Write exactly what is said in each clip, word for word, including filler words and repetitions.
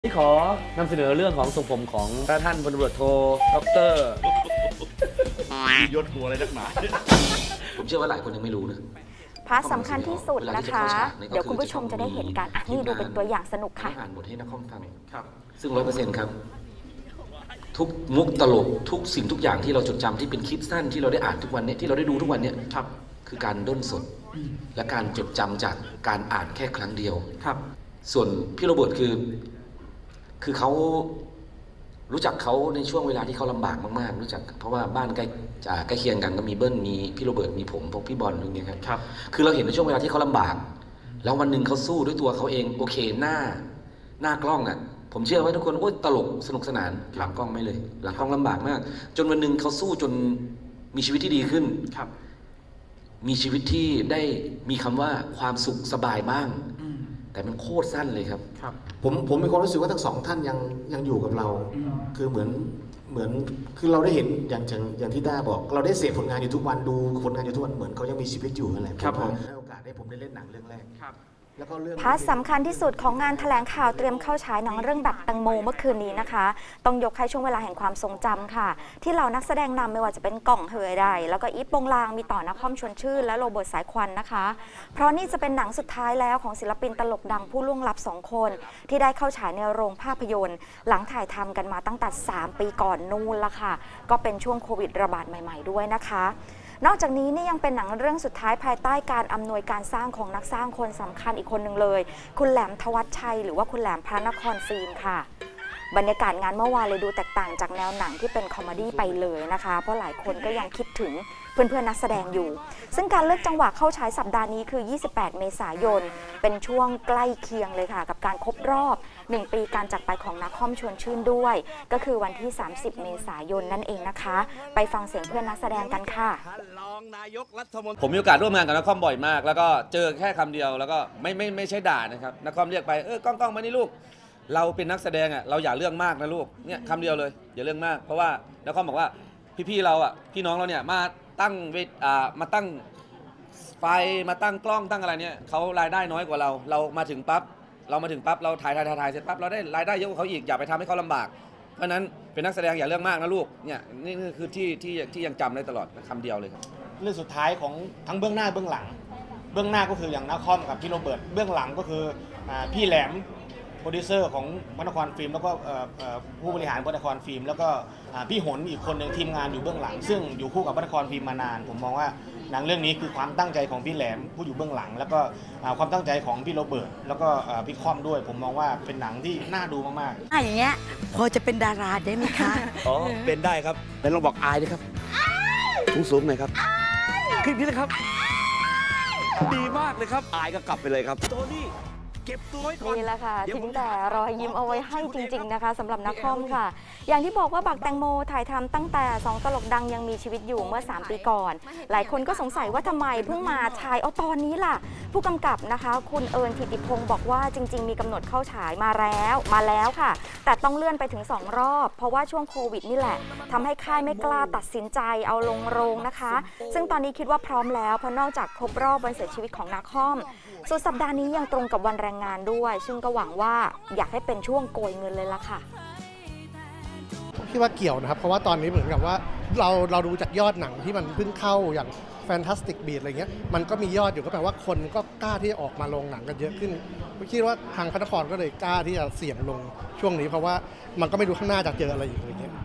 ที่ขอนำเสนอเรื่องของทรงผมของพระท่านพลตำรวจโทดรยศหัวอะไรนักหนาผมเชื่อว่าหลายคนยังไม่รู้นะพาร์ทสำคัญที่สุดนะคะ เดี๋ยวคุณผู้ชมจะได้เห็นกันอ่ะนี่ดูเป็นตัวอย่างสนุกค่ะอ่านบทให้นักคอมฟังครับซึ่งร้อยเปอร์เซ็นต์ครับทุกมุกตลกทุกสิ่งทุกอย่างที่เราจดจำที่เป็นคลิปสั้นที่เราได้อ่านทุกวันนี้ที่เราได้ดูทุกวันนี้ครับคือการด้นสดและการจดจำจากการอ่านแค่ครั้งเดียวครับส่วนพี่โรเบิร์ตคือคือเขารู้จักเขาในช่วงเวลาที่เขาลำบากมากๆรู้จักเพราะว่าบ้านใกล้ใกล้เคียงกันก็มีเบิ้ลมีพี่โรเบิร์ตมีผมพวกพี่บอลอย่างเงี้ยครับคือเราเห็นในช่วงเวลาที่เขาลำบากแล้ววันหนึ่งเขาสู้ด้วยตัวเขาเองโอเคหน้าหน้ากล้องอ่ะผมเชื่อว่าทุกคนโอ้ยตลกสนุกสนานหลังกล้องไม่เลยหลังกล้องลำบากมากจนวันหนึ่งเขาสู้จนมีชีวิตที่ดีขึ้นครับมีชีวิตที่ได้มีคำว่าความสุขสบายบ้างแต่มันโคตรสั้นเลยครับครับผมผมมีความรู้สึกว่าทั้งสองท่านยังยังอยู่กับเราคือเหมือนเหมือนคือเราได้เห็นอย่างอย่างอย่างที่ด้าบอกเราได้เสพผลงานอยู่ทุกวันดูผลงานอยู่ทุกวันเหมือนเขายังมีชีวิตอยู่นั่นแหละครับผมให้โอกาสได้ผมได้เล่นหนังเรื่องแรกครับพาร์ทสำคัญที่สุดของงานแถลงข่าวเตรียมเข้าฉายหนังเรื่องบักแตงโมเมื่อคืนนี้นะคะต้องยกให้ช่วงเวลาแห่งความทรงจำค่ะที่เหล่านักแสดงนำไม่ว่าจะเป็นก่องเฮยไดแล้วก็อีฟโปงลางมีต่อนครชวนชื่นและโรเบิร์ตสายควันนะคะเพราะนี่จะเป็นหนังสุดท้ายแล้วของศิลปินตลกดังผู้ล่วงลับสองคนที่ได้เข้าฉายในโรงภาพยนตร์หลังถ่ายทำกันมาตั้งแต่สามปีก่อนนู่นละค่ะก็เป็นช่วงโควิดระบาดใหม่ๆด้วยนะคะนอกจากนี้นี่ยังเป็นหนังเรื่องสุดท้ายภายใต้การอำนวยการสร้างของนักสร้างคนสำคัญอีกคนหนึ่งเลยคุณแหลมทวัชชัยหรือว่าคุณแหลมพระนครฟิล์มค่ะบรรยากาศงานเมื่อวานเลยดูแตกต่างจากแนวหนังที่เป็นคอมเมดี้ไปเลยนะคะเพราะหลายคนก็ยังคิดถึงเพื่อนๆนักแสดงอยู่ซึ่งการเลือกจังหวะเข้าฉายสัปดาห์นี้คือยี่สิบแปดเมษายนเป็นช่วงใกล้เคียงเลยค่ะกับการครบรอบหนึ่งปีการจากไปของนครชวนชื่นด้วยก็คือวันที่สามสิบเมษายนนั่นเองนะคะไปฟังเสียงเพื่อนนักแสดงกันค่ะผมมีโอกาสร่วมงานกับนครบ่อยมากแล้วก็เจอแค่คำเดียวแล้วก็ไม่ไม่ไม่ใช่ด่านะครับนครเรียกไปเออกล้องกล้องมานี่ลูกเราเป็นนักแสดงอ่ะเราอย่าเรื่องมากนะลูกเนี่ยคำเดียวเลยอย่าเรื่องมากเพราะว่านครบอกว่าพี่ๆเราอ่ะพี่น้องเราเนี่ยมาตั้งเวทอ่ามาตั้งไฟมาตั้งกล้องตั้งอะไรเนี่ยเขารายได้น้อยกว่าเราเรามาถึงปั๊บเรามาถึงปั๊บเราถ่ายถ่ายถ่ายเสร็จปั๊บเราได้รายได้เยอะกว่าเขาอีกอย่าไปทำให้เขาลำบากเพราะนั้นเป็นนักแสดงอย่าเรื่องมากนะลูกเนี่ยนี่คือที่ที่ที่ยังจำได้ตลอดคำเดียวเลยครับเรื่องสุดท้ายของทั้งเบื้องหน้าเบื้องหลังเบื้องหน้าก็คืออย่างนักคอมกับพี่โรเบิร์ตเบื้องหลังก็คือพี่แหลมโปรดิวเซอร์ของพระนครฟิล์มแล้วก็ผู้บริหารพระนครฟิล์มแล้วก็พี่หนอีกคนหนึ่งทีมงานอยู่เบื้องหลังซึ่งอยู่คู่กับพระนครฟิล์มมานานผมมองว่าหนังเรื่องนี้คือความตั้งใจของพี่แหลมผู้อยู่เบื้องหลังแล้วก็ความตั้งใจของพี่โรเบิร์ตแล้วก็พี่คอมด้วยผมมองว่าเป็นหนังที่น่าดูมากๆอย่างเงี้ยพอจะเป็นดาราได้ไหมคะอ๋อเป็นได้ครับแล้วลองบอกอายด้วยครับสูงๆหน่อยครับขึ้นนี้นะครับดีมากเลยครับอายก็กลับไปเลยครับโทนี่เก็บตัวไว้ก่อนนี่แหละค่ะทิ้งแต่รอยยิ้มเอาไว้ให้จริงๆนะคะสำหรับนักคอมค่ะอย่างที่บอกว่าบักแตงโมถ่ายทำตั้งแต่สองตลกดังยังมีชีวิตอยู่เมื่อสามปีก่อนหลายคนก็สงสัยว่าทำไมเพิ่งมาฉายเอาตอนนี้ล่ะผู้กำกับนะคะคุณเอิญธิติพงศ์บอกว่าจริงๆมีกำหนดเข้าฉายมาแล้วมาแล้วค่ะแต่ต้องเลื่อนไปถึงสองรอบเพราะว่าช่วงโควิดนี่แหละทำให้ค่ายไม่กล้าตัดสินใจเอาลงโรงนะคะซึ่งตอนนี้คิดว่าพร้อมแล้วเพราะนอกจากครบรอบวันเสียชีวิตของนักคอมสุดสัปดาห์นี้ยังตรงกับวันแรงงานด้วยซึ่งก็หวังว่าอยากให้เป็นช่วงโกยเงินเลยล่ะค่ะผมคิดว่าเกี่ยวนะครับเพราะว่าตอนนี้เหมือนกับว่าเราเราดูจากยอดหนังที่มันเพิ่งเข้าอย่าง Fantastic Beasts อะไรเงี้ยมันก็มียอดอยู่ก็แปลว่าคนก็กล้าที่จะออกมาลงหนังกันเยอะขึ้นผมคิดว่าทางพระนครก็เลยกล้าที่จะเสี่ยงลงช่วงนี้เพราะว่ามันก็ไม่รู้ข้างหน้าจะเจออะไรอีกอะไรเงี้ย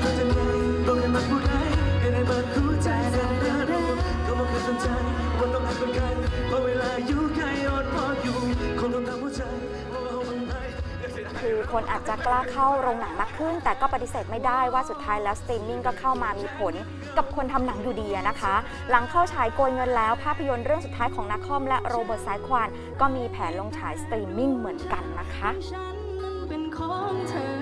คือคนอาจจะกล้าเข้าโรงหนังมากขึ้นแต่ก็ปฏิเสธไม่ได้ว่าสุดท้ายแล้วสตรีมมิ่งก็เข้ามามีผลกับคนทำหนังอยู่ดีนะคะหลังเข้าฉายโกยเงินแล้วภาพยนตร์เรื่องสุดท้ายของนักคอมและโรเบิร์ตสายควันก็มีแผนลงฉายสตรีมมิ่งเหมือนกันนะคะ